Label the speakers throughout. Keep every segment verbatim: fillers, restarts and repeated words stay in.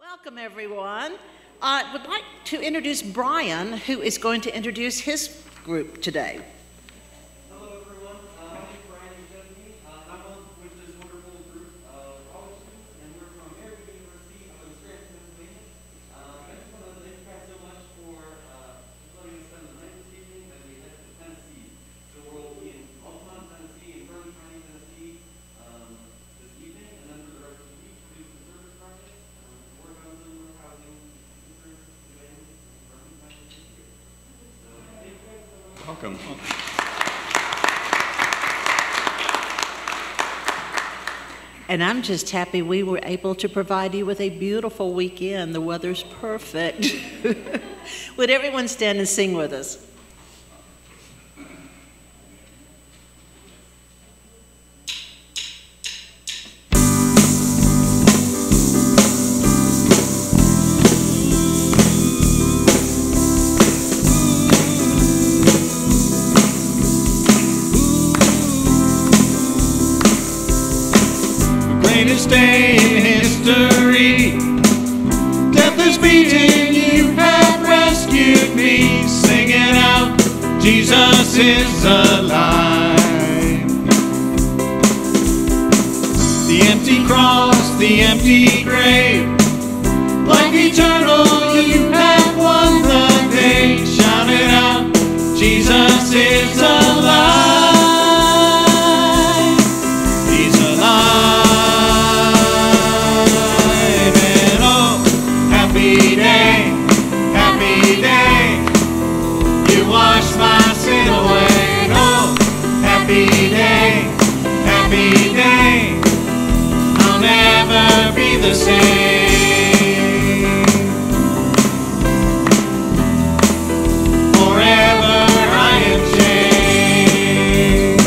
Speaker 1: Welcome, everyone. I uh, would like to introduce Brian, who is going to introduce his group today.
Speaker 2: Hello, everyone. Uh, my name is Brian Stephanie. Uh, I'm on with this wonderful group of college students, and we're from American University of Scranton, Pennsylvania. Uh, I just want to thank you guys so much for uh, letting us spend the night this evening as we head to Tennessee. So we'll be in Alton, Tennessee, and Bernie County, Tennessee um, this evening, and then for the rest of the week, do some service projects, um, work on some housing, insurance, events, and Bernie County this year. So thank you guys so much.
Speaker 3: Welcome.
Speaker 1: And I'm just happy we were able to provide you with a beautiful weekend. The weather's perfect. Would everyone stand and sing with us?
Speaker 4: Greatest day in history, death is beaten, you have rescued me, singing out, Jesus is alive. The empty cross, the empty grave, life eternal, you have won the day, shout it out, Jesus is alive. He's alive. Happy day, happy day, you wash my sin away. Oh, happy day, happy day, I'll never be the same. Forever I am changed.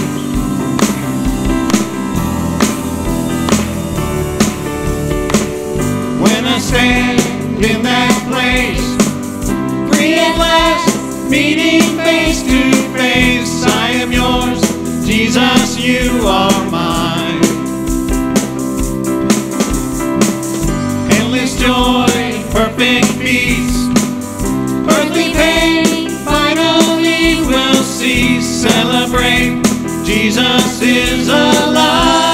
Speaker 4: When I stand in that place, free at last, meeting face to face, I am yours, Jesus, you are mine. Endless joy, perfect peace, earthly pain, finally will cease. Celebrate, Jesus is alive.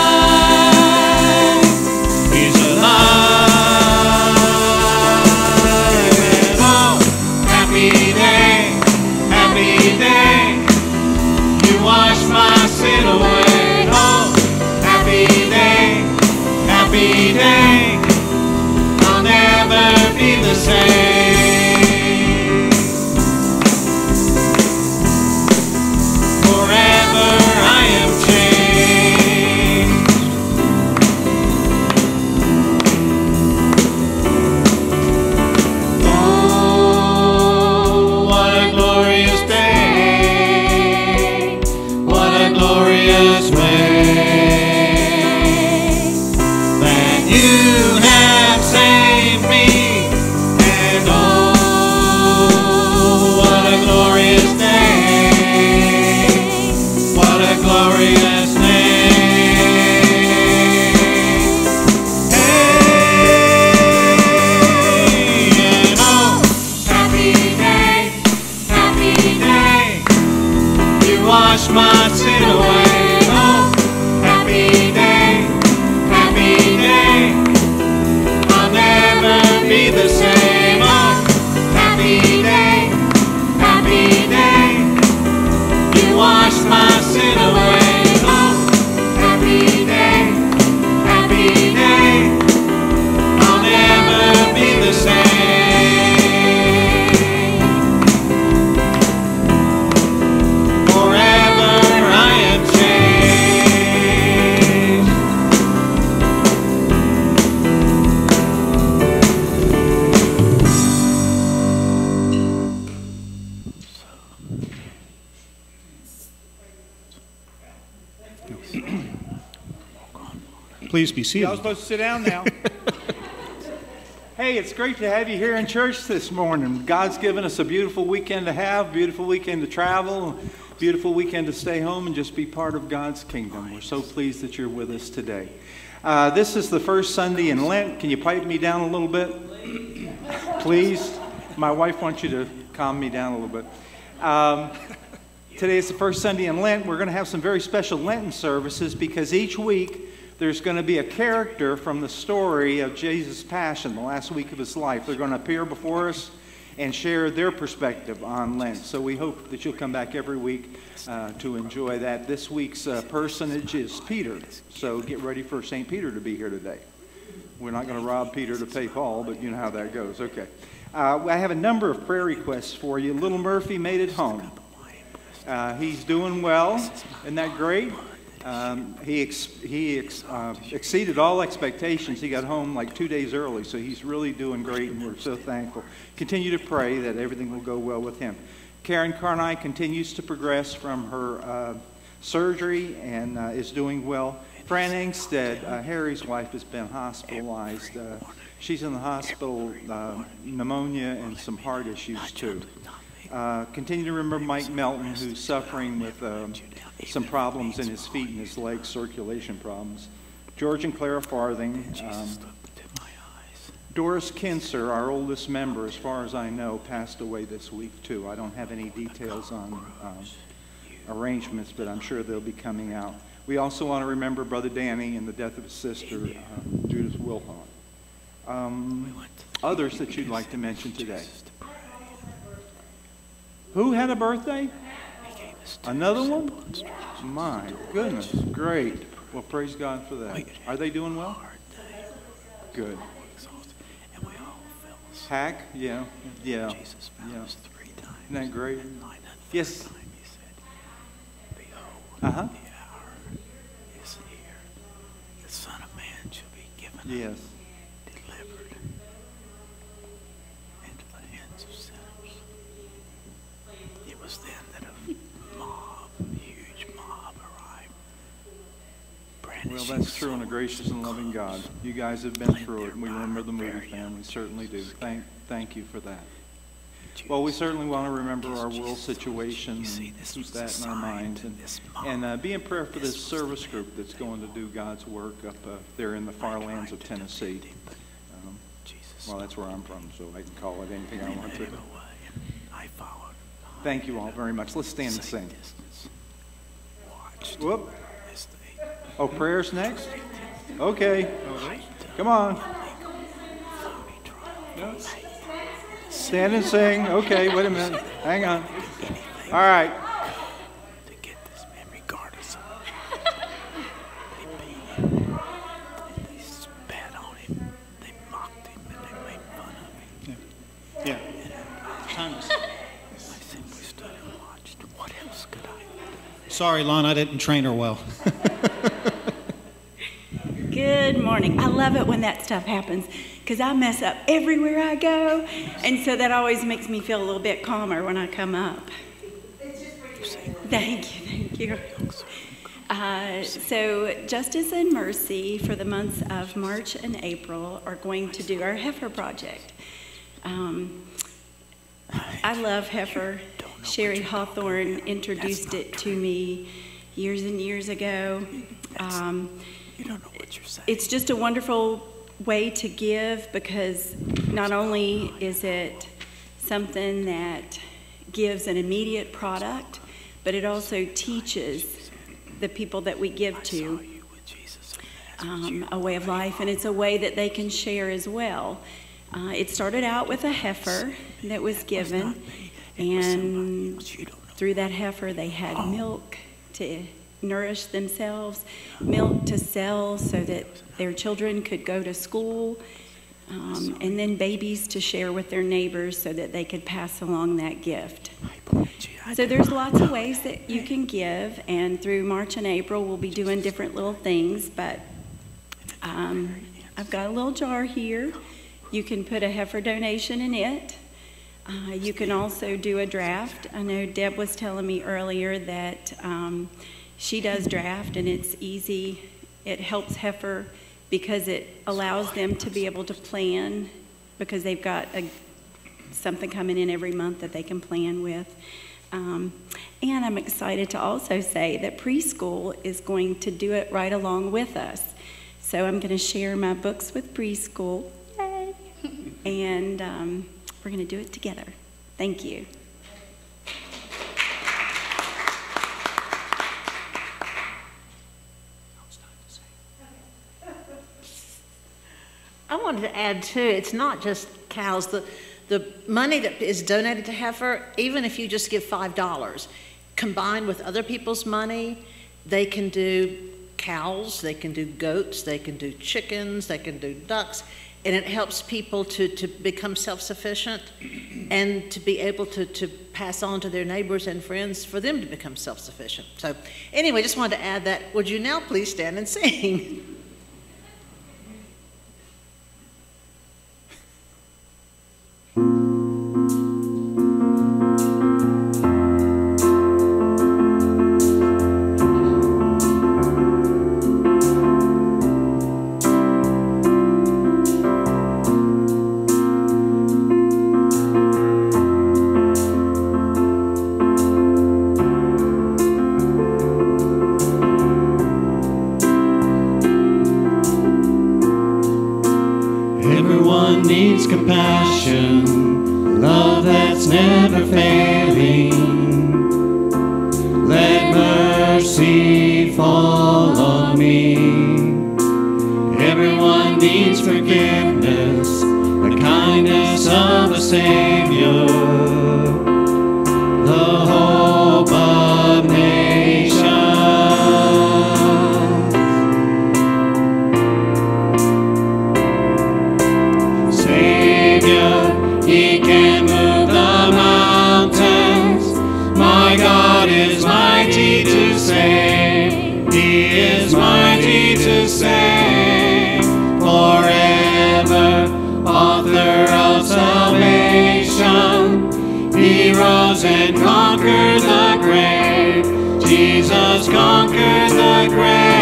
Speaker 4: He's alive. Wash my sin away. Oh, happy day, happy day, I'll never be the same. Forever I am changed. Oh, what a glorious day. Glorious way that you have saved me, and oh, what a glorious day, what a glorious name. Hey, and oh, happy day, happy day, you wash my sin away. Oh, happy day, happy day, I'll never be the same. Oh, happy day, happy day, you wash my sin away. Oh, happy day, happy day, I'll never be the same.
Speaker 3: Please be seated.
Speaker 5: Y'all supposed to sit down now. Hey, it's great to have you here in church this morning. God's given us a beautiful weekend to have, beautiful weekend to travel. beautiful weekend to stay home and just be part of God's kingdom. We're so pleased that you're with us today. Uh, this is the first Sunday in Lent. Can you pipe me down a little bit? Please. My wife wants you to calm me down a little bit. Um, today is the first Sunday in Lent. We're going to have some very special Lenten services because each week there's going to be a character from the story of Jesus' Passion, the last week of his life. They're going to appear before us and share their perspective on Lent. So we hope that you'll come back every week uh, to enjoy that. This week's uh, personage is Peter. So get ready for Saint Peter to be here today. We're not going to rob Peter to pay Paul, but you know how that goes. Okay. Uh, I have a number of prayer requests for you. Little Murphy made it home. Uh, he's doing well. Isn't that great? Um, he ex he ex uh, exceeded all expectations. He got home like two days early, so he's really doing great, and we're so thankful. Continue to pray that everything will go well with him. Karen Carney continues to progress from her uh, surgery and uh, is doing well. Fran Engstead, uh, Harry's wife, has been hospitalized. Uh, she's in the hospital, uh, pneumonia and some heart issues too. Uh, continue to remember Mike Melton, who's suffering with um, some problems in his feet and his legs, circulation problems. George and Clara Farthing. Um, Doris Kinser, our oldest member, as far as I know, passed away this week too. I don't have any details on um, arrangements, but I'm sure they'll be coming out. We also want to remember Brother Danny and the death of his sister, uh, Judith Wilhelm. Um, others that you'd like to mention today? Who had a birthday? Another one? My goodness, great. Well, praise God for that. Are they doing well? Good. Hack? Yeah. Yeah. Yeah. Isn't that great? Yes. Uh-huh.
Speaker 6: The Son of Man shall be given
Speaker 5: Yes.
Speaker 6: delivered into the hands of sinners. It was then that a mob, a huge mob arrived.
Speaker 5: Well, that's true and a gracious and loving God. You guys have been through it, and we remember the Moody family. Certainly do. Thank, thank you for that. Well, we certainly want to remember our world situation and keep that in our minds. And, and uh, be in prayer for this service group that's going to do God's work up uh, there in the far lands of Tennessee. Um, well, that's where I'm from, so I can call it anything I want to. Thank you all very much. Let's stand and sing. Whoop. Oh, prayers next? Okay. Come on. Stand and sing. Okay, wait a minute. Hang on. All right.
Speaker 6: To get this man, regardless of they beat him, they spat on him, they mocked him, and they made fun of him.
Speaker 3: Yeah. Yeah. Time is.
Speaker 6: I simply stood and watched. What else could I do?
Speaker 3: Sorry, Lon, I didn't train her well.
Speaker 7: Good morning. I love it when that stuff happens because I mess up everywhere I go, and so that always makes me feel a little bit calmer when I come up. Thank you, thank you. Uh, so Justice and Mercy for the months of March and April are going to do our heifer project. Um, I love heifer. Sherry Hawthorne introduced it to me years and years ago. Um,
Speaker 6: You don't know what you're saying.
Speaker 7: It's just a wonderful way to give because not only is it something that gives an immediate product, but it also teaches the people that we give to um, a way of life, and it's a way that they can share as well. Uh, it started out with a heifer that was given, and through that heifer they had milk to nourish themselves, milk to sell so that their children could go to school, um, and then babies to share with their neighbors so that they could pass along that gift. So there's lots of ways that you can give, and through March and April we'll be doing different little things, but um, I've got a little jar here. You can put a heifer donation in it. Uh, you can also do a draft. I know Deb was telling me earlier that um, she does draft, and it's easy. It helps heifer because it allows them to be able to plan because they've got a, something coming in every month that they can plan with. Um, and I'm excited to also say that preschool is going to do it right along with us. So I'm going to share my books with preschool. Yay! And um, we're going to do it together. Thank you.
Speaker 1: I wanted to add too, it's not just cows. The, the money that is donated to Heifer, even if you just give five dollars, combined with other people's money, they can do cows, they can do goats, they can do chickens, they can do ducks, and it helps people to, to become self-sufficient and to be able to, to pass on to their neighbors and friends for them to become self-sufficient. So anyway, just wanted to add that. Would you now please stand and sing?
Speaker 4: Everyone needs compassion, love that's never failing. Let mercy fall on me. Everyone needs forgiveness, the kindness of a Savior, the hope of nations. He can move the mountains. My God is mighty to save. He is mighty to save. Forever, author of salvation. He rose and conquered the grave. Jesus conquered the grave.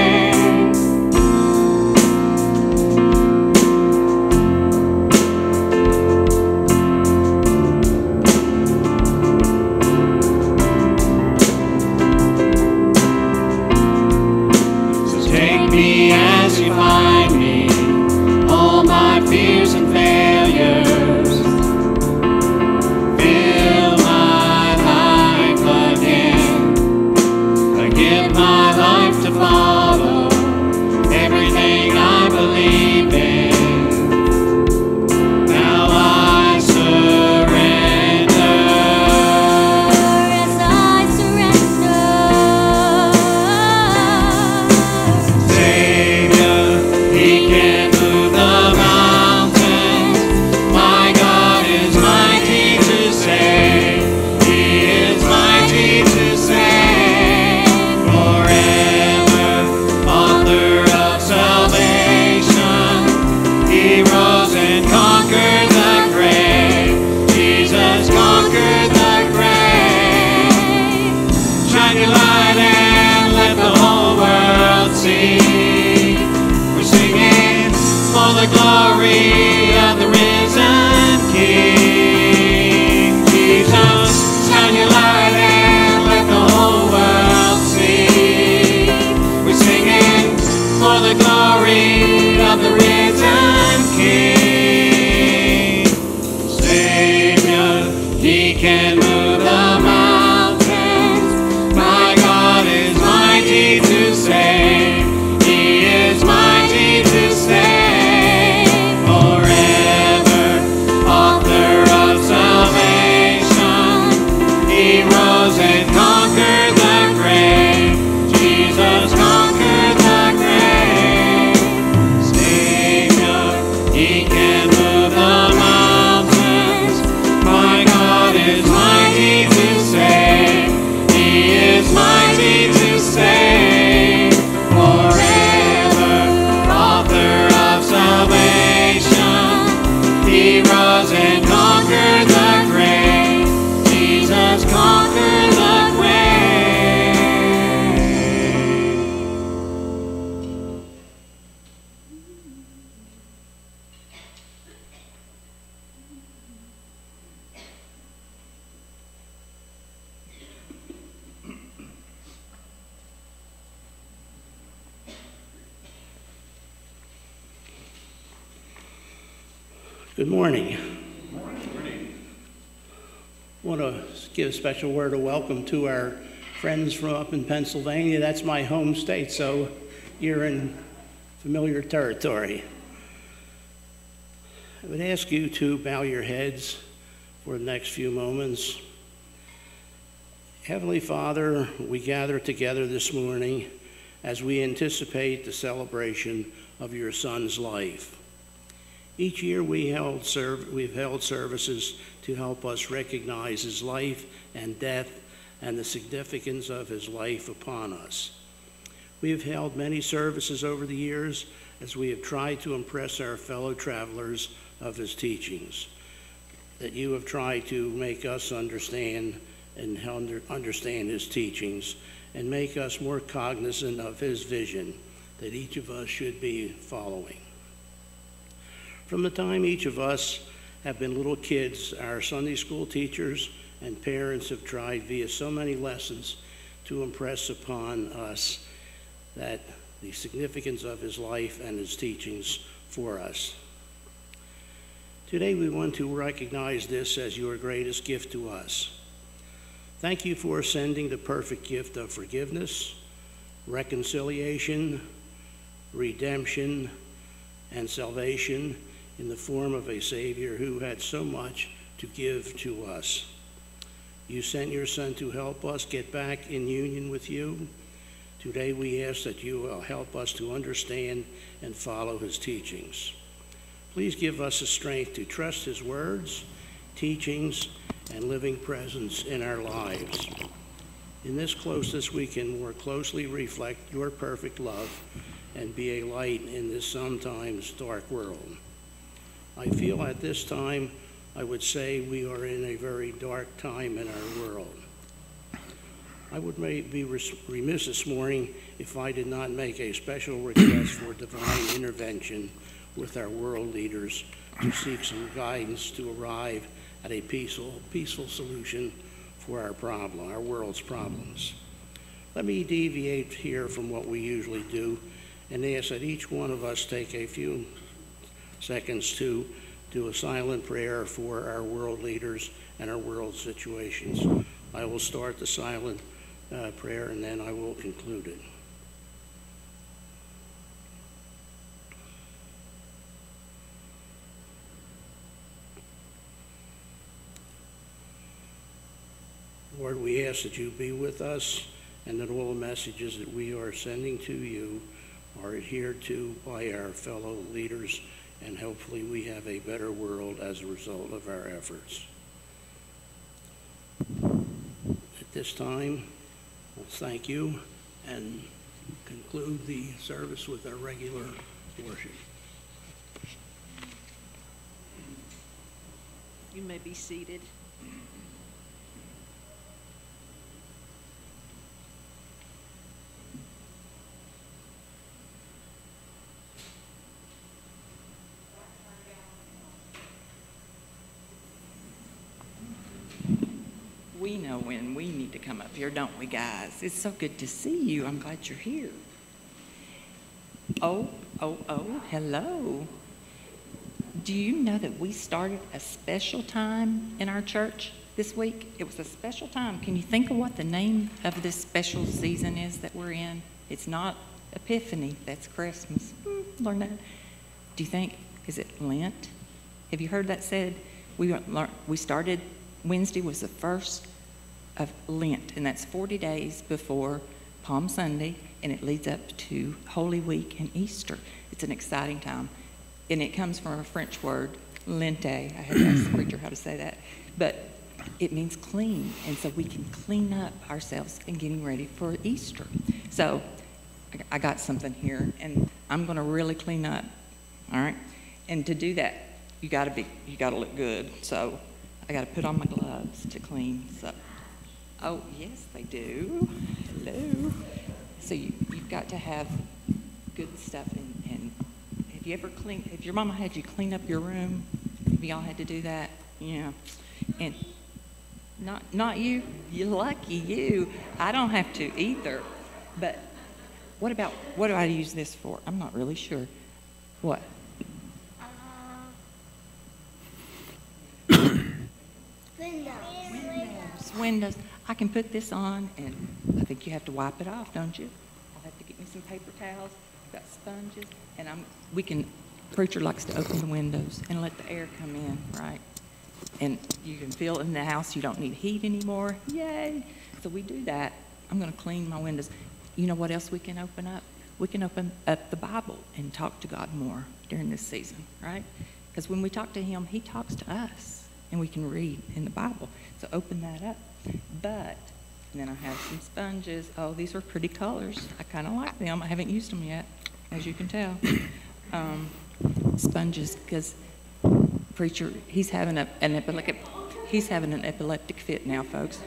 Speaker 4: As you find me, all my fears and failures, fill my life again. I give my life to follow everything I believe in. Now I surrender. As I surrender. He can move the mountains. My God is mighty to save. He is mighty to save. Forever, author of salvation. He rose and conquered the grave. Jesus conquered the grave. Shine your light and let the whole world see. For the glory of the risen King. Jesus, shine your light and let the whole world see. We're singing for the glory of the risen King. Savior, He can move the mountains. My God is mighty to save. He is mighty to save. For
Speaker 8: Good morning. I want to give a special word of welcome to our friends from up in Pennsylvania. That's my home state, so you're in familiar territory. I would ask you to bow your heads for the next few moments. Heavenly Father, we gather together this morning as we anticipate the celebration of your Son's life. Each year we held serv- we've held services to help us recognize his life and death and the significance of his life upon us. We have held many services over the years as we have tried to impress our fellow travelers of his teachings, that you have tried to make us understand and understand his teachings and make us more cognizant of his vision that each of us should be following. From the time each of us have been little kids, our Sunday school teachers and parents have tried via so many lessons to impress upon us that the significance of his life and his teachings for us. Today we want to recognize this as your greatest gift to us. Thank you for sending the perfect gift of forgiveness, reconciliation, redemption, and salvation in the form of a Savior who had so much to give to us. You sent your Son to help us get back in union with you. Today we ask that you will help us to understand and follow his teachings. Please give us the strength to trust his words, teachings, and living presence in our lives. In this closeness, we can more closely reflect your perfect love and be a light in this sometimes dark world. I feel at this time, I would say we are in a very dark time in our world. I would be remiss this morning if I did not make a special request for divine intervention with our world leaders to seek some guidance to arrive at a peaceful, peaceful solution for our problem, our world's problems. Let me deviate here from what we usually do and ask that each one of us take a few seconds to do a silent prayer for our world leaders and our world situations. I will start the silent uh, prayer and then I will conclude it. Lord, we ask that you be with us and that all the messages that we are sending to you are adhered to by our fellow leaders, and hopefully we have a better world as a result of our efforts. At this time, we'll thank you and conclude the service with our regular worship.
Speaker 1: You may be seated.
Speaker 9: We know when we need to come up here, don't we, guys? It's so good to see you. I'm glad you're here. Oh, oh, oh, hello. Do you know that we started a special time in our church this week? It was a special time. Can you think of what the name of this special season is that we're in? It's not Epiphany. That's Christmas. Hmm, learn that. Do you think, is it Lent? Have you heard that said? We, we started, Wednesday was the first of Lent, and that's forty days before Palm Sunday, and it leads up to Holy Week and Easter. It's an exciting time, and it comes from a French word, lente. I had to ask the preacher how to say that, but it means clean, and so we can clean up ourselves in getting ready for Easter. So I got something here, and I'm going to really clean up, all right? And to do that, you got to be, you got to look good. So I got to put on my gloves to clean. So, oh yes, they do. Hello. So you, you've got to have good stuff. And, and have you ever cleaned? Have your mama had you clean up your room? Have y'all had to do that? Yeah. And not not you. You're lucky you. I don't have to either. But what about what do I use this for? I'm not really sure. What? windows. I can put this on, and I think you have to wipe it off, don't you? I'll have to get me some paper towels. Got sponges, and I'm. We can. Preacher likes to open the windows and let the air come in, right? And you can feel in the house. You don't need heat anymore. Yay! So we do that. I'm going to clean my windows. You know what else we can open up? We can open up the Bible and talk to God more during this season, right? Because when we talk to Him, He talks to us, and we can read in the Bible. So open that up. But and then I have some sponges. Oh, these are pretty colors. I kind of like them. I haven't used them yet, as you can tell. Um, sponges, because preacher, he's having a, an epileptic, he's having an epileptic fit now, folks.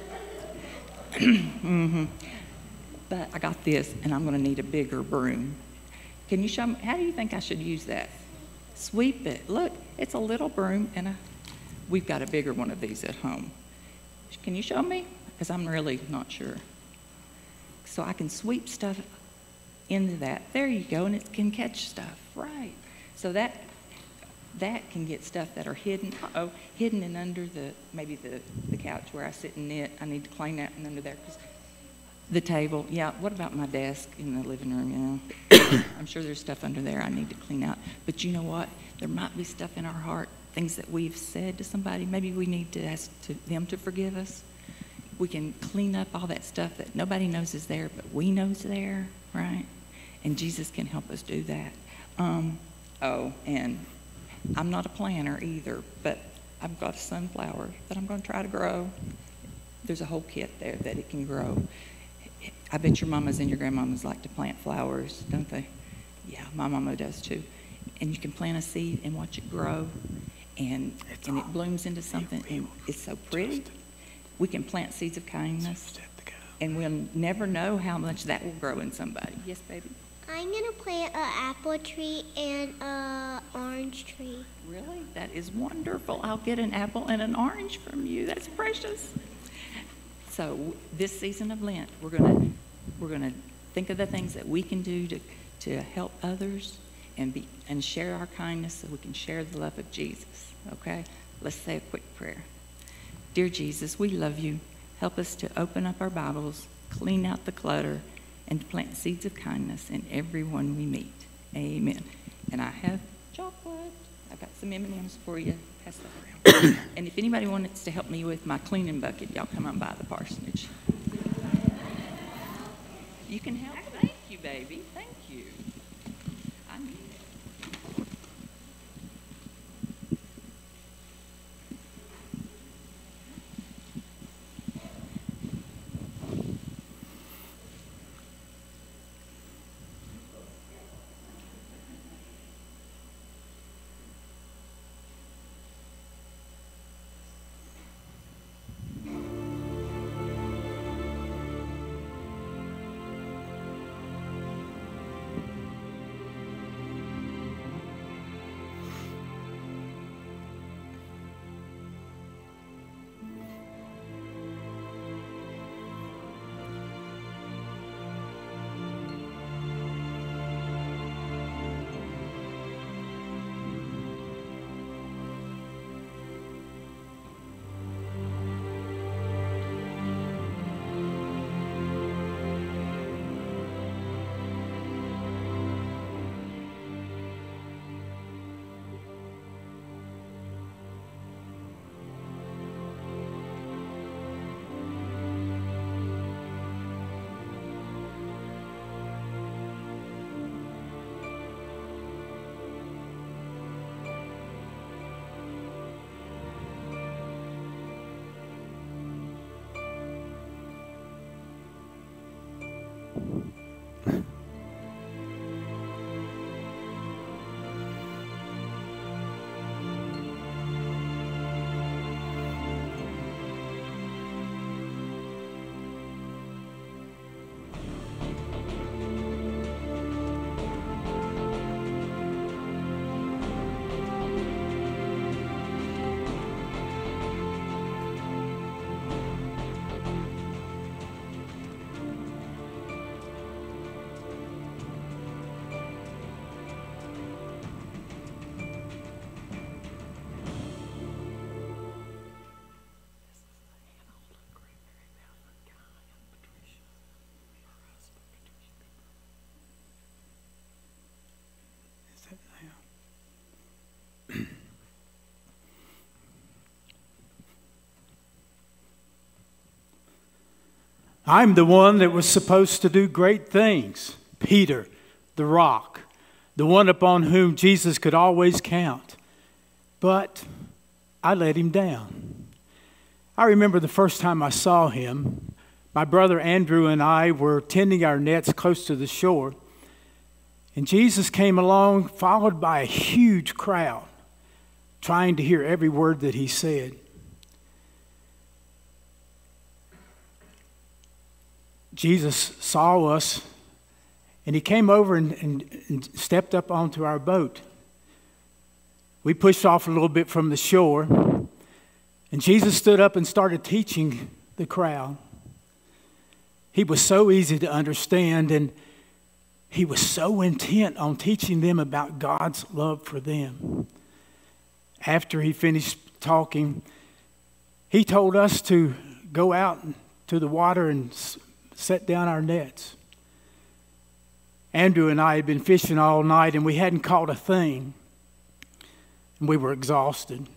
Speaker 9: mm-hmm. But I got this, and I'm going to need a bigger broom. Can you show me? How do you think I should use that? Sweep it. Look, it's a little broom, and a, we've got a bigger one of these at home. Can you show me? Because I'm really not sure. So I can sweep stuff into that. There you go, and it can catch stuff, right? So that that can get stuff that are hidden. Uh-oh, hidden and under the maybe the the couch where I sit and knit. I need to clean that and under there because the table. Yeah. What about my desk in the living room? You know, I'm sure there's stuff under there I need to clean out. But you know what? There might be stuff in our heart, things that we've said to somebody. Maybe we need to ask to them to forgive us. We can clean up all that stuff that nobody knows is there, but we know is there, right? And Jesus can help us do that. Um, oh, and I'm not a planter either, but I've got a sunflower that I'm going to try to grow. There's a whole kit there that it can grow. I bet your mamas and your grandmamas like to plant flowers, don't they? Yeah, my mama does too. And you can plant a seed and watch it grow, and, and it blooms into something, and it's so pretty. We can plant seeds of kindness, and we'll never know how much that will grow in somebody. Yes, baby?
Speaker 10: I'm going to plant an apple tree and an orange tree.
Speaker 9: Really? That is wonderful. I'll get an apple and an orange from you. That's precious. So this season of Lent, we're going to we're going to think of the things that we can do to, to help others and be and share our kindness so we can share the love of Jesus. Okay? Let's say a quick prayer. Dear Jesus, we love you. Help us to open up our Bibles, clean out the clutter, and to plant seeds of kindness in everyone we meet. Amen. And I have chocolate. I've got some M and M's for you. Pass that around. And if anybody wants to help me with my cleaning bucket, y'all come on by the parsonage. You can help. Thank you, baby. Thank you. I need it.
Speaker 11: I'm the one that was supposed to do great things. Peter, the rock, the one upon whom Jesus could always count. But I let him down. I remember the first time I saw him. My brother Andrew and I were tending our nets close to the shore. And Jesus came along, followed by a huge crowd, trying to hear every word that he said. Jesus saw us, and he came over and, and, and stepped up onto our boat. We pushed off a little bit from the shore, and Jesus stood up and started teaching the crowd. He was so easy to understand, and he was so intent on teaching them about God's love for them. After he finished talking, he told us to go out to the water and set down our nets. Andrew and I had been fishing all night, and we hadn't caught a thing. And we were exhausted.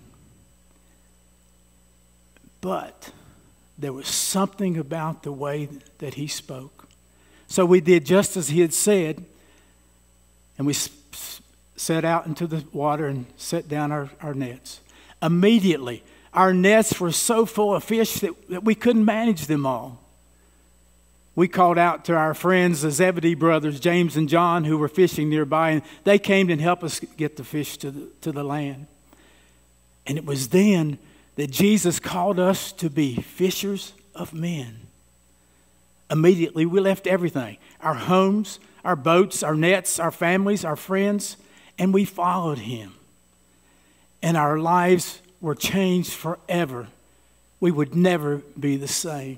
Speaker 11: But there was something about the way that he spoke. So we did just as he had said, and we set out into the water and set down our, our nets. Immediately, our nets were so full of fish that, that we couldn't manage them all. We called out to our friends, the Zebedee brothers, James and John, who were fishing nearby, and they came and helped us get the fish to the, to the land. And it was then that Jesus called us to be fishers of men. Immediately, we left everything, our homes, our boats, our nets, our families, our friends, and we followed him. And our lives were changed forever. We would never be the same.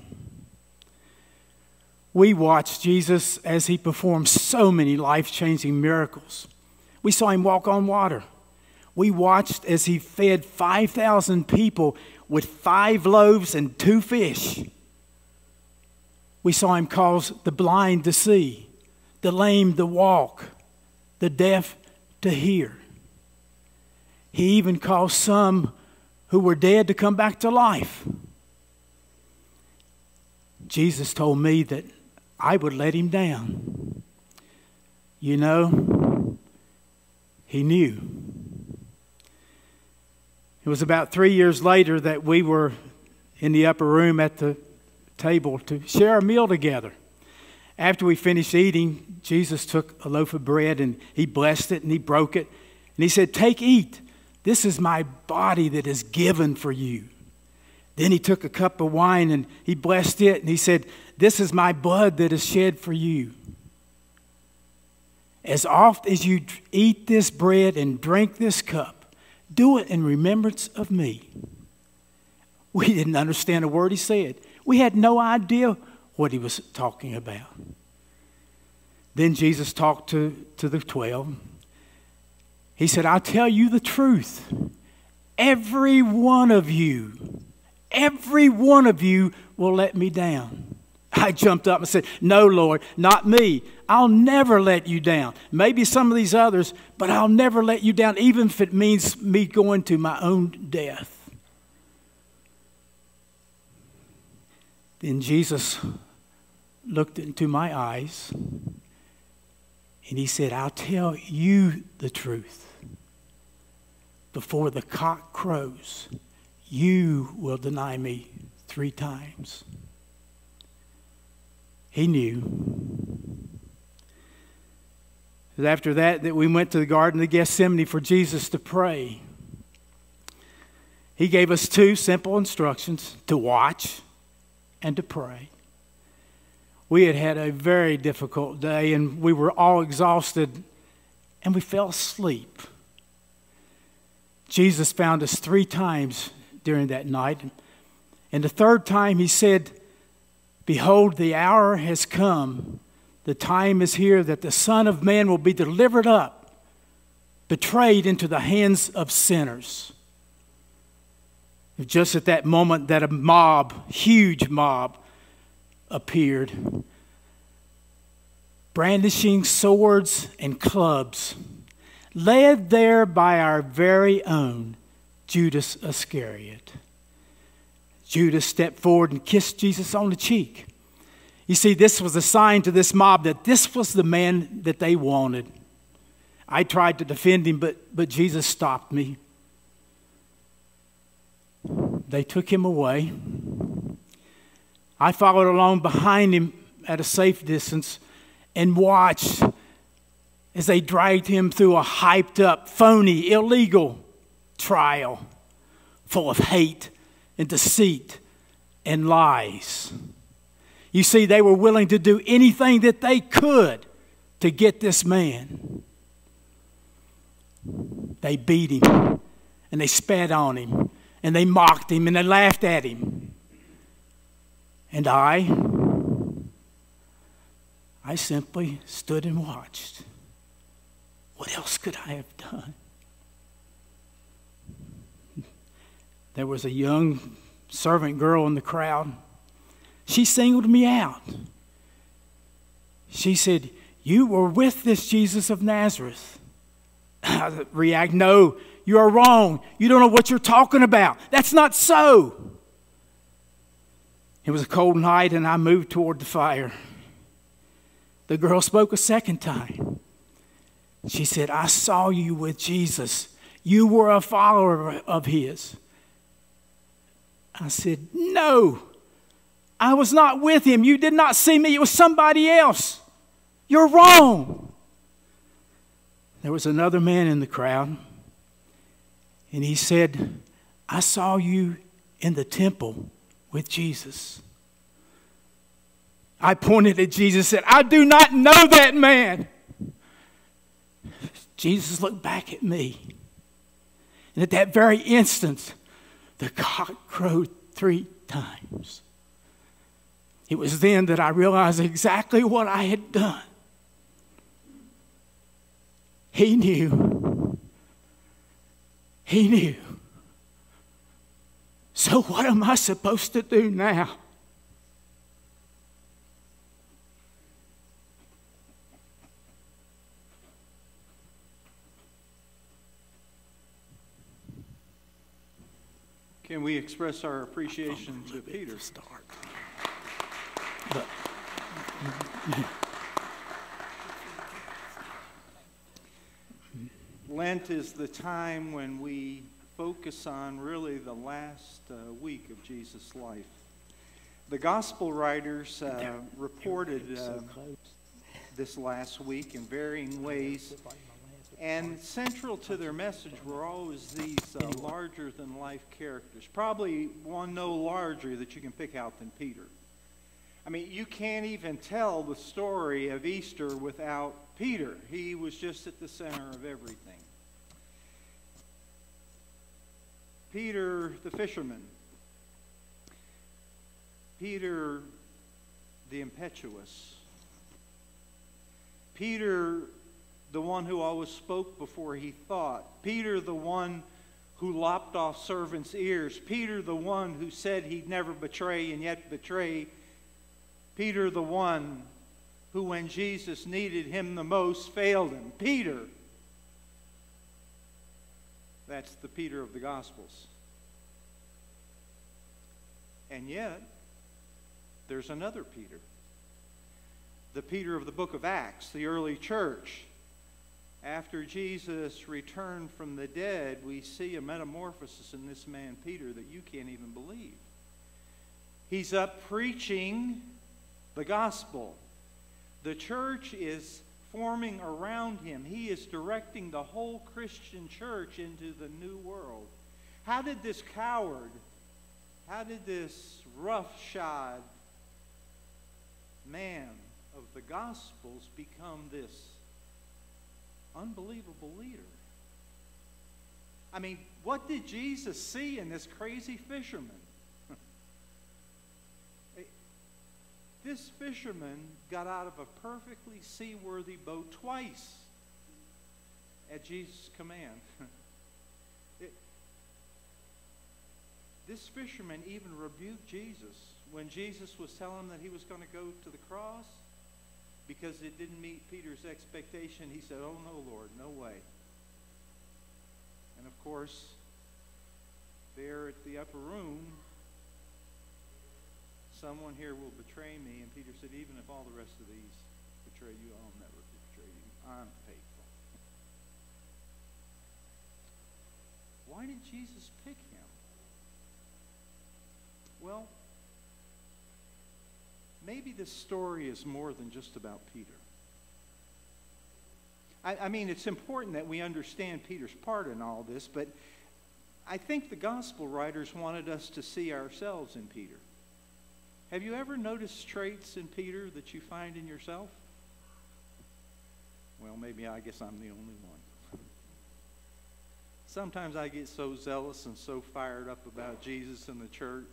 Speaker 11: We watched Jesus as he performed so many life-changing miracles. We saw him walk on water. We watched as he fed five thousand people with five loaves and two fish. We saw him cause the blind to see, the lame to walk, the deaf to hear. He even caused some who were dead to come back to life. Jesus told me that I would let him down. You know, he knew. It was about three years later that we were in the upper room at the table to share a meal together. After we finished eating, Jesus took a loaf of bread and he blessed it and he broke it. And he said, "Take, eat. This is my body that is given for you." Then he took a cup of wine and he blessed it and he said, "This is my blood that is shed for you. As oft as you eat this bread and drink this cup, do it in remembrance of me." We didn't understand a word he said. We had no idea what he was talking about. Then Jesus talked to, to the twelve. He said, "I'll tell you the truth. Every one of you, every one of you will let me down." I jumped up and said, "No, Lord, not me. I'll never let you down. Maybe some of these others, but I'll never let you down, even if it means me going to my own death." Then Jesus looked into my eyes and he said, "I'll tell you the truth. Before the cock crows, you will deny me three times." He knew. It was after that that we went to the Garden of Gethsemane for Jesus to pray. He gave us two simple instructions: to watch and to pray. We had had a very difficult day and we were all exhausted and we fell asleep. Jesus found us three times during that night. And the third time he said, "Behold, the hour has come. The time is here that the Son of Man will be delivered up, betrayed into the hands of sinners." Just at that moment that a mob, huge mob, appeared, brandishing swords and clubs, led there by our very own Judas Iscariot. Judas stepped forward and kissed Jesus on the cheek. You see, this was a sign to this mob that this was the man that they wanted. I tried to defend him, but, but Jesus stopped me. They took him away. I followed along behind him at a safe distance and watched as they dragged him through a hyped-up, phony, illegal trial full of hate and deceit and lies. You see, they were willing to do anything that they could to get this man. They beat him, and they spat on him, and they mocked him, and they laughed at him. And I, I simply stood and watched. What else could I have done? There was a young servant girl in the crowd. She singled me out. She said, "You were with this Jesus of Nazareth." I react, "No, you are wrong. You don't know what you're talking about. That's not so." It was a cold night, and I moved toward the fire. The girl spoke a second time. She said, "I saw you with Jesus. You were a follower of his." I said, "No, I was not with him. You did not see me. It was somebody else. You're wrong." There was another man in the crowd, and he said, "I saw you in the temple with Jesus." I pointed at Jesus and said, "I do not know that man." Jesus looked back at me, and at that very instant, the cock crowed three times. It was then that I realized exactly what I had done. He knew. He knew. So what am I supposed to do now?
Speaker 5: Can we express our appreciation to Peter?
Speaker 11: Start.
Speaker 5: Lent is the time when we focus on really the last uh, week of Jesus' life. The gospel writers uh, reported uh, this last week in varying ways, and central to their message were always these uh, larger-than-life characters. Probably one no larger that you can pick out than Peter. I mean, you can't even tell the story of Easter without Peter. He was just at the center of everything. Peter the fisherman. Peter the impetuous. Peter the one who always spoke before he thought. Peter the one who lopped off servants' ears. Peter the one who said he'd never betray and yet betray. Peter the one who, when Jesus needed him the most, failed him. Peter. That's the Peter of the Gospels. And yet, there's another Peter. The Peter of the book of Acts, the early church. After Jesus returned from the dead, we see a metamorphosis in this man, Peter, that you can't even believe. He's up preaching the gospel. The church is forming around him. He is directing the whole Christian church into the new world. How did this coward, how did this roughshod man of the Gospels become this unbelievable leader? I mean, what did Jesus see in this crazy fisherman? This fisherman got out of a perfectly seaworthy boat twice at Jesus' command. It, this fisherman even rebuked Jesus when Jesus was telling him that he was going to go to the cross because it didn't meet Peter's expectation. He said, "Oh no, Lord, no way." And of course, there at the upper room, someone here will betray me. And Peter said, even if all the rest of these betray you, I'll never betray you. I'm faithful. Why did Jesus pick him? Well, maybe this story is more than just about Peter. I, I mean, it's important that we understand Peter's part in all this, but I think the gospel writers wanted us to see ourselves in Peter. Have you ever noticed traits in Peter that you find in yourself? Well, maybe I guess I'm the only one. Sometimes I get so zealous and so fired up about Jesus and the church.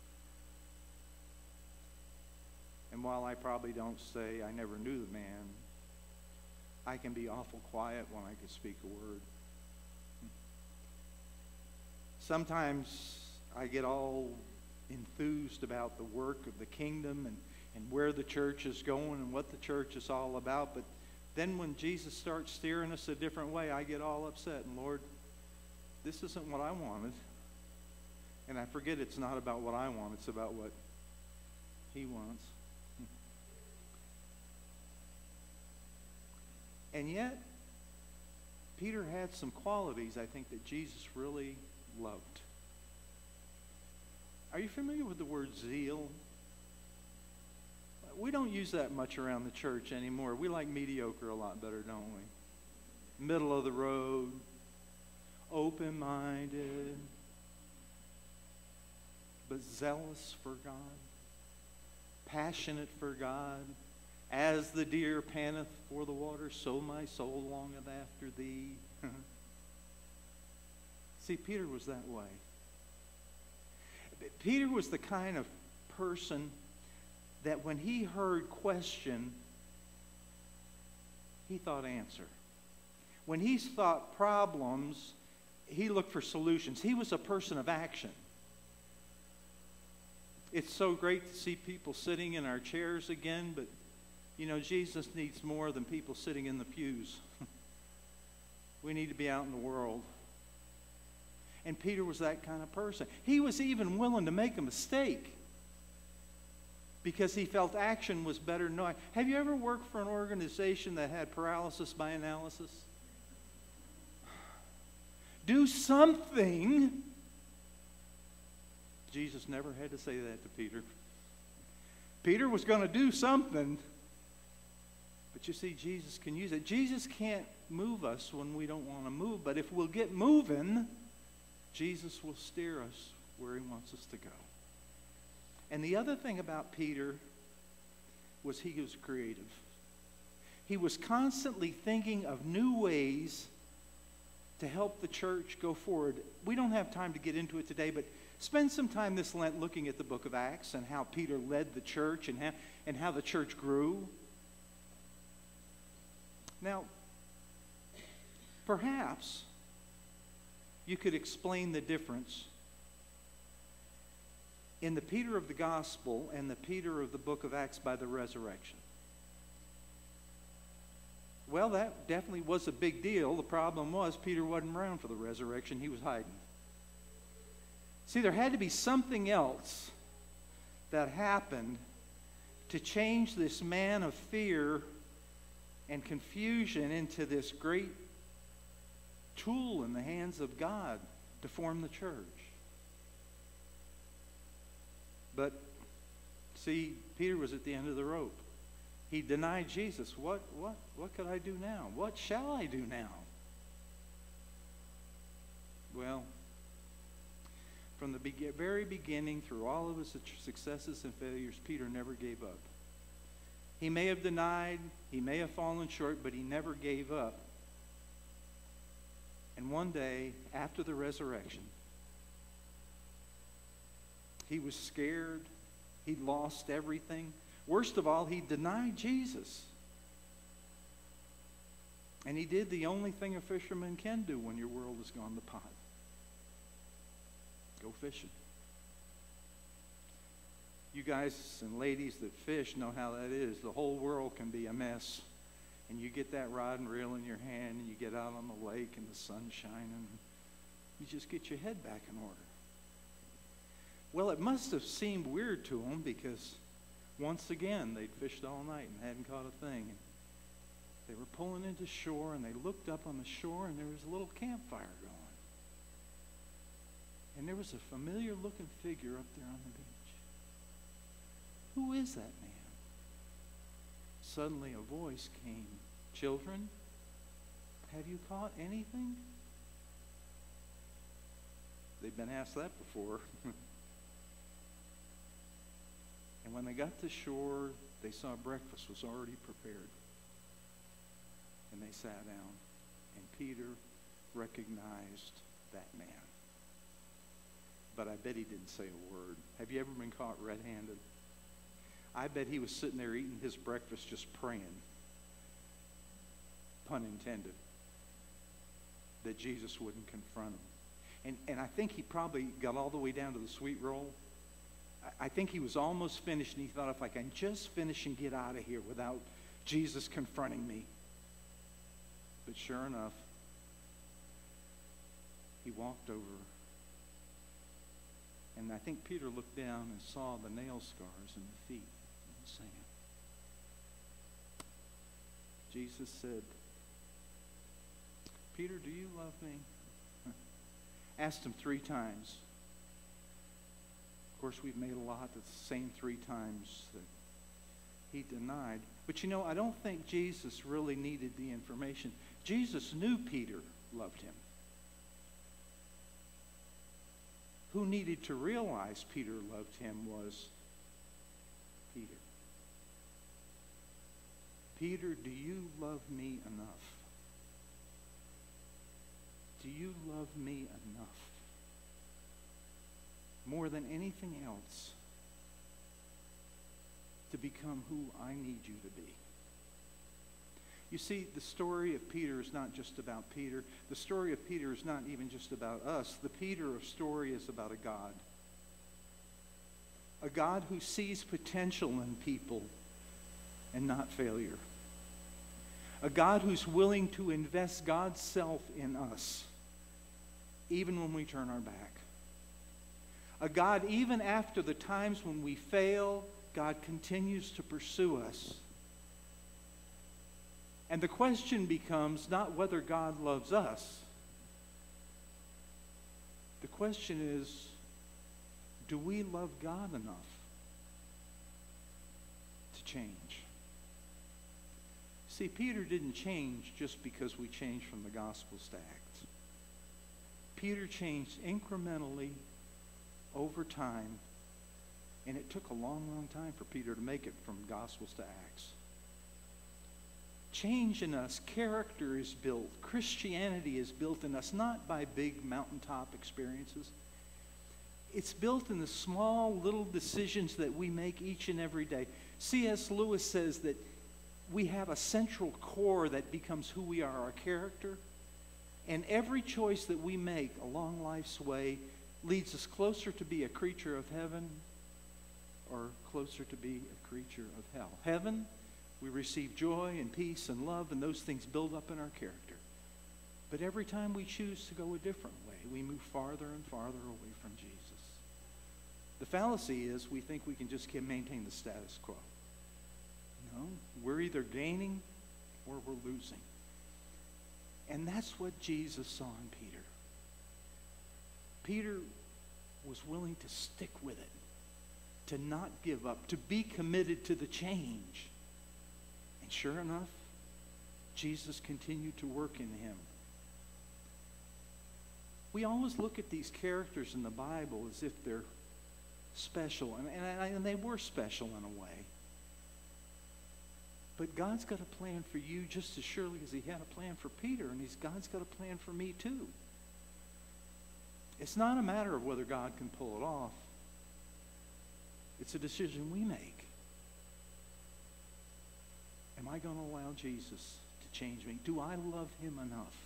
Speaker 5: And while I probably don't say I never knew the man, I can be awful quiet when I can speak a word. Sometimes I get all enthused about the work of the kingdom and, and where the church is going and what the church is all about. But then when Jesus starts steering us a different way, I get all upset. And Lord, this isn't what I wanted. And I forget it's not about what I want. It's about what he wants. And yet, Peter had some qualities, I think, that Jesus really loved. Are you familiar with the word zeal? We don't use that much around the church anymore. We like mediocre a lot better, don't we? Middle of the road, open-minded, but zealous for God, passionate for God. As the deer panteth for the water, so my soul longeth after thee. See, Peter was that way. Peter was the kind of person that when he heard question, he thought answer. When he thought problems, he looked for solutions. He was a person of action. It's so great to see people sitting in our chairs again, but you know, Jesus needs more than people sitting in the pews. We need to be out in the world. And Peter was that kind of person. He was even willing to make a mistake because he felt action was better than knowing. Have you ever worked for an organization that had paralysis by analysis? Do something. Jesus never had to say that to Peter. Peter was going to do something. But you see, Jesus can use it. Jesus can't move us when we don't want to move. But if we'll get moving, Jesus will steer us where he wants us to go. And the other thing about Peter was he was creative. He was constantly thinking of new ways to help the church go forward. We don't have time to get into it today, but spend some time this Lent looking at the book of Acts and how Peter led the church and how, and how the church grew. Now, perhaps you could explain the difference in the Peter of the Gospel and the Peter of the book of Acts by the resurrection. Well, that definitely was a big deal. The problem was Peter wasn't around for the resurrection. He was hiding. See, there had to be something else that happened to change this man of fear and confusion into this great tool in the hands of God to form the church. But see, Peter was at the end of the rope. He denied Jesus. What, what, what could I do now? What shall I do now? Well, from the be- very beginning, through all of his successes and failures, Peter never gave up. He may have denied, he may have fallen short, but he never gave up. And one day, after the resurrection, he was scared. He'd lost everything. Worst of all, he denied Jesus. And he did the only thing a fisherman can do when your world has gone to pot. Go fishing. You guys and ladies that fish know how that is. The whole world can be a mess. And you get that rod and reel in your hand and you get out on the lake and the sun's shining. You just get your head back in order. Well, it must have seemed weird to them because once again they'd fished all night and hadn't caught a thing. And they were pulling into shore, and they looked up on the shore, and there was a little campfire going. And there was a familiar-looking figure up there on the beach. Who is that man? Suddenly a voice came, "Children, have you caught anything?" They'd been asked that before. And when they got to shore, they saw breakfast was already prepared. And they sat down, and Peter recognized that man. But I bet he didn't say a word. Have you ever been caught red-handed? I bet he was sitting there eating his breakfast just praying, pun intended, that Jesus wouldn't confront him. And, and I think he probably got all the way down to the sweet roll. I, I think he was almost finished, and he thought, if I can just finish and get out of here without Jesus confronting me. But sure enough, he walked over, and I think Peter looked down and saw the nail scars in the feet in the sand. Jesus said, "Peter, do you love me?" Asked him three times. Of course, we've made a lot that's the same three times that he denied. But you know, I don't think Jesus really needed the information. Jesus knew Peter loved him. Who needed to realize Peter loved him was Peter. Peter, do you love me enough? Do you love me enough? More than anything else, to become who I need you to be. You see, the story of Peter is not just about Peter. The story of Peter is not even just about us. The Peter of story is about a God. A God who sees potential in people and not failure. A God who's willing to invest God's self in us, even when we turn our back. A God, even after the times when we fail, God continues to pursue us. And the question becomes not whether God loves us. The question is, do we love God enough to change? See, Peter didn't change just because we changed from the Gospels to Acts. Peter changed incrementally over time, and it took a long, long time for Peter to make it from Gospels to Acts. Change in us, character is built, Christianity is built in us, not by big mountaintop experiences. It's built in the small little decisions that we make each and every day. C S Lewis says that we have a central core that becomes who we are, our character. And every choice that we make along life's way leads us closer to be a creature of heaven or closer to be a creature of hell. Heaven, we receive joy and peace and love, and those things build up in our character. But every time we choose to go a different way, we move farther and farther away from Jesus. The fallacy is we think we can just maintain the status quo. No, we're either gaining or we're losing. And that's what Jesus saw in Peter. Peter was willing to stick with it, to not give up, to be committed to the change. And sure enough, Jesus continued to work in him. We always look at these characters in the Bible as if they're special, and, and, and they were special in a way. But God's got a plan for you just as surely as he had a plan for Peter, and he's, God's got a plan for me too. It's not a matter of whether God can pull it off. It's a decision we make. Am I going to allow Jesus to change me? Do I love him enough?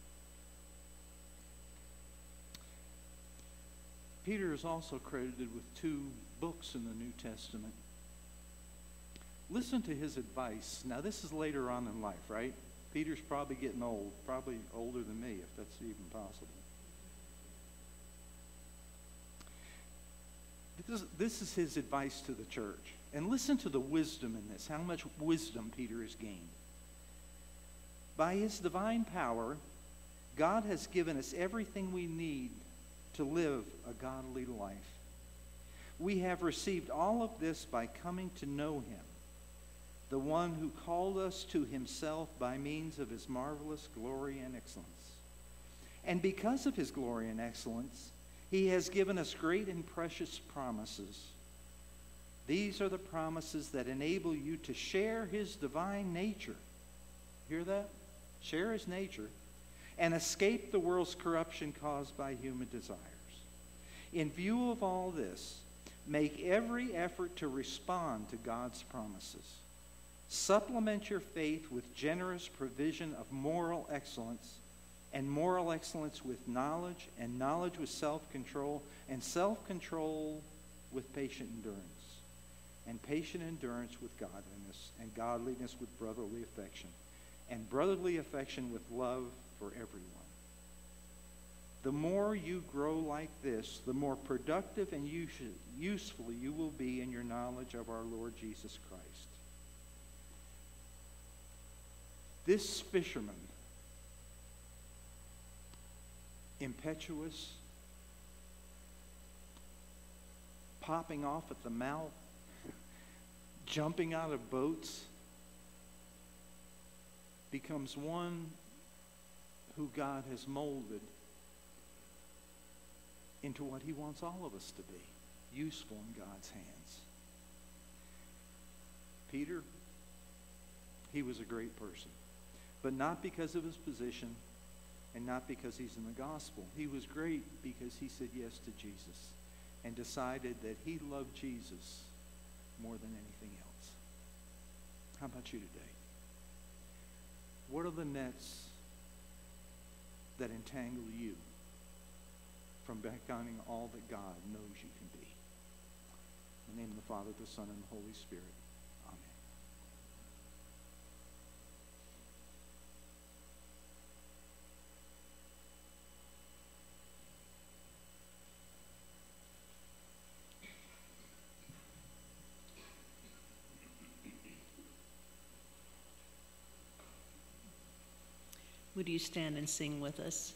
Speaker 5: Peter is also credited with two books in the New Testament. Listen to his advice. Now, this is later on in life, right? Peter's probably getting old, probably older than me, if that's even possible. This, this is his advice to the church. And listen to the wisdom in this, how much wisdom Peter has gained. By his divine power, God has given us everything we need to live a godly life. We have received all of this by coming to know him, the one who called us to himself by means of his marvelous glory and excellence. And because of his glory and excellence, he has given us great and precious promises. These are the promises that enable you to share his divine nature. Hear that? Share his nature and escape the world's corruption caused by human desires. In view of all this, make every effort to respond to God's promises. Supplement your faith with generous provision of moral excellence, and moral excellence with knowledge, and knowledge with self-control, and self-control with patient endurance, and patient endurance with godliness, and godliness with brotherly affection, and brotherly affection with love for everyone. The more you grow like this, the more productive and useful you will be in your knowledge of our Lord Jesus Christ. This fisherman, impetuous, popping off at the mouth, jumping out of boats, becomes one who God has molded into what he wants all of us to be, useful in God's hands. Peter, he was a great person, but not because of his position and not because he's in the gospel. He was great because he said yes to Jesus and decided that he loved Jesus more than anything else. How about you today? What are the nets that entangle you from becoming all that God knows you can be? In the name of the Father, the Son, and the Holy Spirit. Amen.
Speaker 1: Would you stand and sing with us?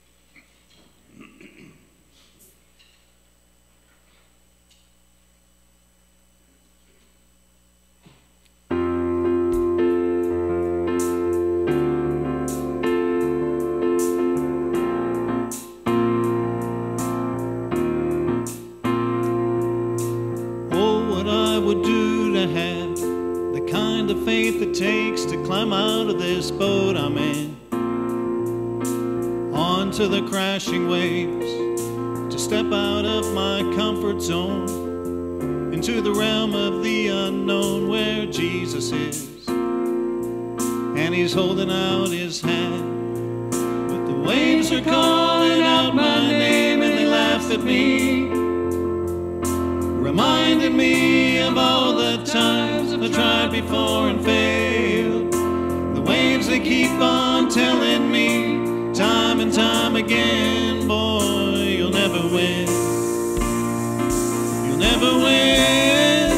Speaker 4: It takes to climb out of this boat I'm in, onto the crashing waves, to step out of my comfort zone, into the realm of the unknown where Jesus is, and he's holding out his hand, but the waves are calling out my name and they laugh at me, reminding me of all the times I tried before and failed. The waves, they keep on telling me time and time again, boy, you'll never win. You'll never win.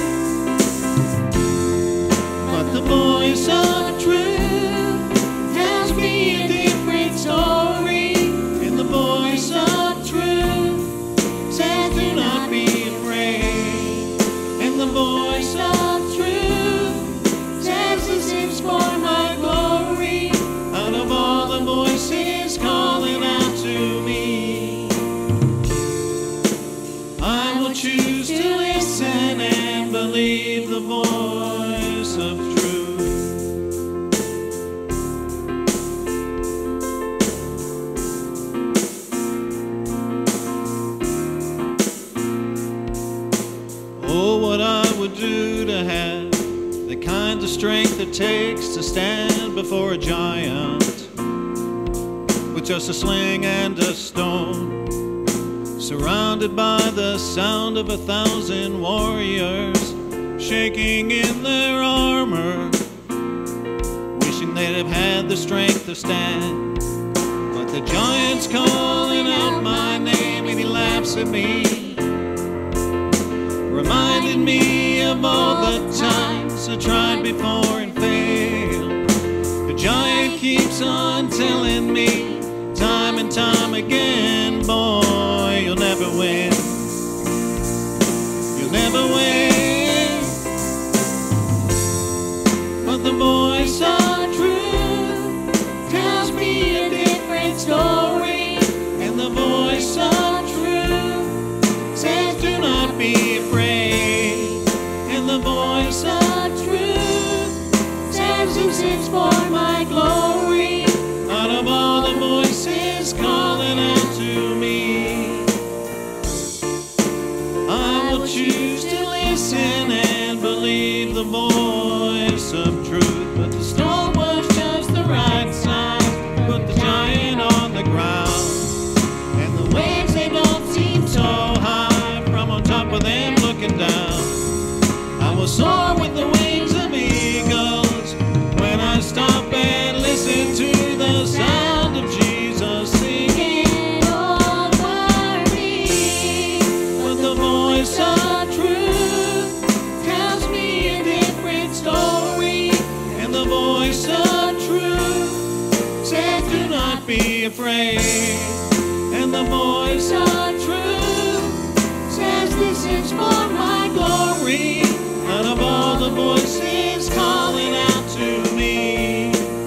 Speaker 4: But the voice of truth tells me a different story, and the voice of truth says do not be afraid, and the voice of truth says this is for my glory, out of all the voices calling out to me, I will choose to listen and believe the voice of truth. Oh, what I would do to have the kind of strength it takes to stand before a giant with just a sling and a stone, surrounded by the sound of a thousand warriors shaking in their armor, wishing they'd have had the strength to stand. But the giant's calling out my name and he laughs at me, reminding me of all the times I tried before and failed. The giant keeps on telling me time and time again, boy, you'll never win. You'll never win. But the voice of truth tells me a different story. And the voice of truth says, do not be afraid. And the voice of truth says, this is for my glory. Out of all the voices calling out to me, I will choose to listen and believe the voice of truth. But the storm was just the right size, put the giant on the ground. And the waves, they don't seem so high, from on top of them looking down. I will soar with the wings of eagles when I stop and listen to the sound of Jesus singing over me. But the voice of truth tells me a different story. And the voice of truth says, do not be afraid. And the voice of truth says, this is for my glory. Out of all the voices calling out to me,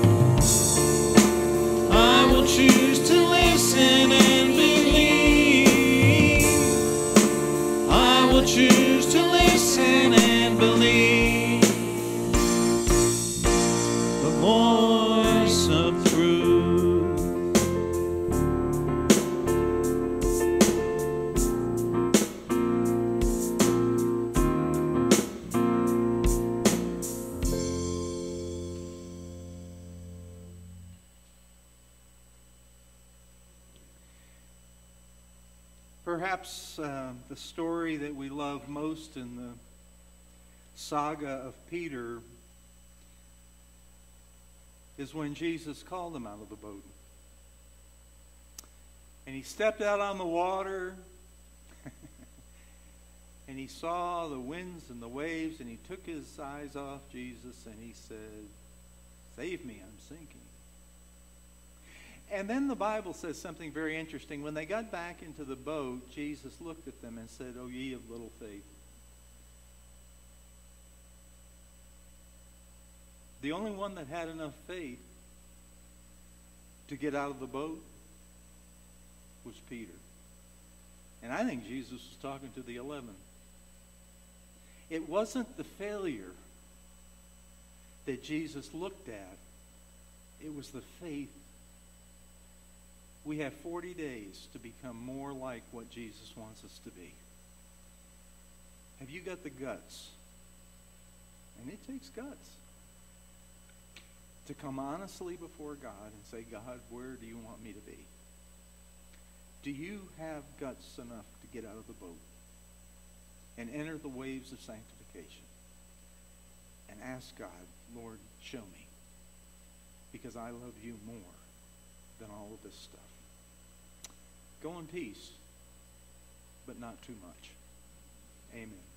Speaker 4: I will choose to listen and believe. I will choose to listen and believe the voice of truth.
Speaker 5: Perhaps uh, the story that we love most in the saga of Peter is when Jesus called him out of the boat. And he stepped out on the water and he saw the winds and the waves, and he took his eyes off Jesus and he said, "Save me, I'm sinking." And then the Bible says something very interesting. When they got back into the boat, Jesus looked at them and said, "O ye of little faith." The only one that had enough faith to get out of the boat was Peter. And I think Jesus was talking to the eleven. It wasn't the failure that Jesus looked at. It was the faith. We have forty days to become more like what Jesus wants us to be. Have you got the guts? And it takes guts to come honestly before God and say, "God, where do you want me to be?" Do you have guts enough to get out of the boat and enter the waves of sanctification and ask God, "Lord, show me, because I love you more than all of this stuff." Go in peace, but not too much. Amen.